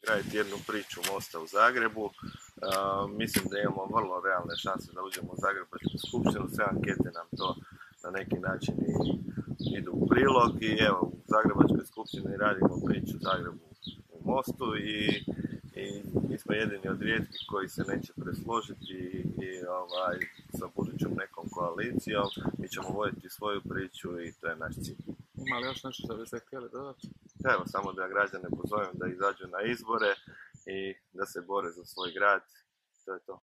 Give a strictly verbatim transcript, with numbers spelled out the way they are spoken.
graditi jednu priču Mosta u Zagrebu. Uh, mislim da imamo vrlo realne šanse da uđemo u Zagrebačku skupštinu, sve ankete nam to na neki način i, idu u prilog i evo u Zagrebačkoj skupštini radimo priču Zagrebu u Mostu i, i mi smo jedini od rijetkih koji se neće presložiti i, i ovaj, sa budućom nekom koalicijom. Mi ćemo voditi svoju priču i to je naš cilj. Ima li još nešto što biste htjeli dodati? Evo, samo da građane pozovem da izađu na izbore i da se bore za svoj grad. To je to.